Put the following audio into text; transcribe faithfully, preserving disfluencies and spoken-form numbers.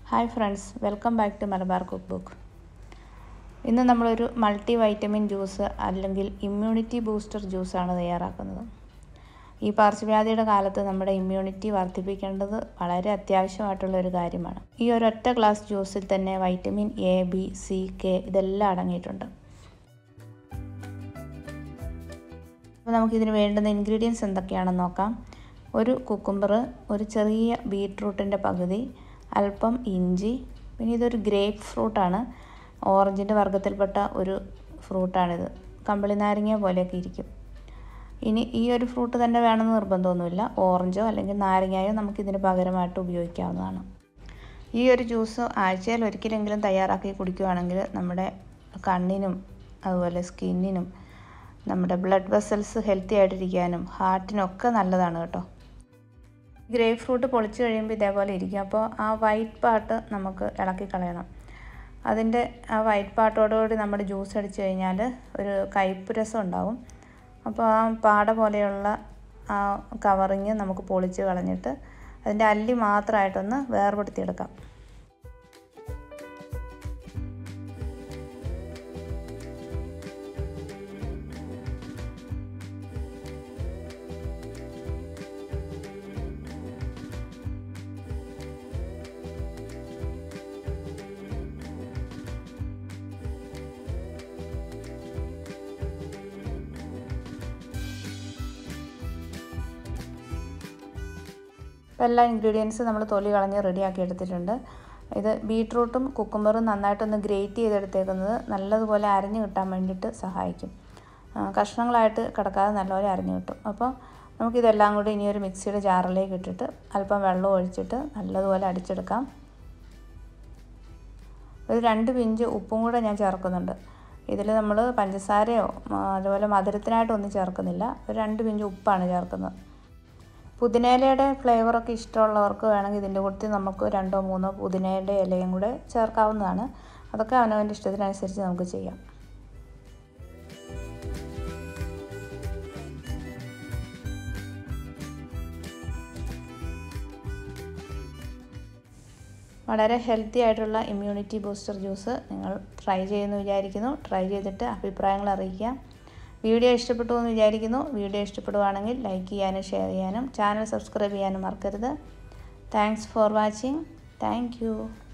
Hi friends, welcome back to Malabar cook book. ഇന്ന് നമ്മളൊരു multi vitamin juice അല്ലെങ്കിൽ immunity booster ജ്യൂസാണ് തയ്യാറാക്കുന്നത്. ഈ പകർച്ചവ്യാധിയുടെ കാലത്ത് നമ്മുടെ ഇമ്മ്യൂണിറ്റി വർദ്ധിപ്പിക്കേണ്ടത് വളരെ അത്യാവശ്യമായിട്ടുള്ള ഒരു കാര്യമാണ്. ഈ ഒരൊറ്റ ഗ്ലാസ് ജ്യൂസിൽ തന്നെ vitamin A, B, C, K ഇതെല്ലാം അടങ്ങിയിട്ടുണ്ട്. അപ്പോൾ നമുക്കിതിന് വേണ്ടുന്ന ഇൻഗ്രീഡിയൻസ് എന്തൊക്കെയാണെന്ന് നോക്കാം. ഒരു കുക്കുംബർ, ഒരു ചെറിയ ബീട്രൂട്ടിൻ്റെ പകുതി, അല്പം ഇഞ്ചി, പിന്നെ ഇതൊരു ഗ്രേപ്പ് ഫ്രൂട്ടാണ്. ഓറഞ്ചിൻ്റെ വർഗ്ഗത്തിൽപ്പെട്ട ഒരു ഫ്രൂട്ടാണിത്. കമ്പിളി നാരങ്ങ പോലെയൊക്കെ ഇരിക്കും. ഇനി ഈ ഒരു ഫ്രൂട്ട് തന്നെ വേണമെന്ന് നിർബന്ധമൊന്നുമില്ല. ഓറഞ്ചോ അല്ലെങ്കിൽ നാരങ്ങയോ നമുക്കിതിന് പകരമായിട്ട് ഉപയോഗിക്കാവുന്നതാണ്. ഈ ഒരു ജ്യൂസ് ആഴ്ചയിൽ ഒരിക്കലെങ്കിലും തയ്യാറാക്കി കുടിക്കുകയാണെങ്കിൽ നമ്മുടെ കണ്ണിനും അതുപോലെ സ്കിന്നിനും നമ്മുടെ ബ്ലഡ് വെസൽസ് ഹെൽത്തി ആയിട്ടിരിക്കാനും ഹാർട്ടിനൊക്കെ നല്ലതാണ് കേട്ടോ. ഗ്രേപ്പ് ഫ്രൂട്ട് പൊളിച്ച് കഴിയുമ്പോൾ ഇതേപോലെ ഇരിക്കും. അപ്പോൾ ആ വൈറ്റ് പാർട്ട് നമുക്ക് ഇളക്കി കളയണം. അതിൻ്റെ ആ വൈറ്റ് പാർട്ടോടുകൂടി നമ്മുടെ ജ്യൂസ് അടിച്ച് കഴിഞ്ഞാൽ ഒരു കയ്പ്പ് രസം ഉണ്ടാവും. അപ്പോൾ ആ പാട പോലെയുള്ള ആ കവറിങ് നമുക്ക് പൊളിച്ച് കളഞ്ഞിട്ട് അതിൻ്റെ അല്ലി മാത്രമായിട്ടൊന്ന് വേർപെടുത്തിയെടുക്കാം. എല്ലാ ഇൻഗ്രീഡിയൻസും നമ്മൾ തൊലി കളഞ്ഞ് റെഡിയാക്കി എടുത്തിട്ടുണ്ട്. ഇത് ബീട്രൂട്ടും കുക്കുംബറും നന്നായിട്ടൊന്ന് ഗ്രേറ്റ് ചെയ്തെടുത്തേക്കുന്നത് നല്ലതുപോലെ അരഞ്ഞു കിട്ടാൻ വേണ്ടിയിട്ട് സഹായിക്കും. കഷ്ണങ്ങളായിട്ട് കിടക്കാതെ നല്ലപോലെ അരഞ്ഞു കിട്ടും. അപ്പോൾ നമുക്കിതെല്ലാം കൂടി ഇനിയൊരു മിക്സിയുടെ ജാറിലേക്ക് ഇട്ടിട്ട് അല്പം വെള്ളം ഒഴിച്ചിട്ട് നല്ലതുപോലെ അടിച്ചെടുക്കാം. ഒരു രണ്ട് പിഞ്ച് ഉപ്പും കൂടെ ഞാൻ ചേർക്കുന്നുണ്ട്. ഇതിൽ നമ്മൾ പഞ്ചസാരയോ അതുപോലെ മധുരത്തിനായിട്ടൊന്നും ചേർക്കുന്നില്ല. ഒരു രണ്ട് പിഞ്ച് ഉപ്പാണ് ചേർക്കുന്നത്. പുതിനയിലയുടെ ഫ്ലേവറൊക്കെ ഇഷ്ടമുള്ളവർക്ക് വേണമെങ്കിൽ ഇതിൻ്റെ കൂട്ടത്തിൽ നമുക്ക് രണ്ടോ മൂന്നോ പുതിനയുടെ ഇലയും കൂടെ ചേർക്കാവുന്നതാണ്. അതൊക്കെ അവനവൻ്റെ ഇഷ്ടത്തിനനുസരിച്ച് നമുക്ക് ചെയ്യാം. വളരെ ഹെൽത്തി ആയിട്ടുള്ള ഇമ്മ്യൂണിറ്റി ബൂസ്റ്റർ ജ്യൂസ് നിങ്ങൾ ട്രൈ ചെയ്യുമെന്ന് വിചാരിക്കുന്നു. ട്രൈ ചെയ്തിട്ട് അഭിപ്രായങ്ങൾ അറിയിക്കുക. വീഡിയോ ഇഷ്ടപ്പെട്ടു എന്ന് വിചാരിക്കുന്നു. വീഡിയോ ഇഷ്ടപ്പെടുകയാണെങ്കിൽ ലൈക്ക് ചെയ്യാനും ഷെയർ ചെയ്യാനും ചാനൽ സബ്സ്ക്രൈബ് ചെയ്യാനും മറക്കരുത്. Thanks for watching. Thank U.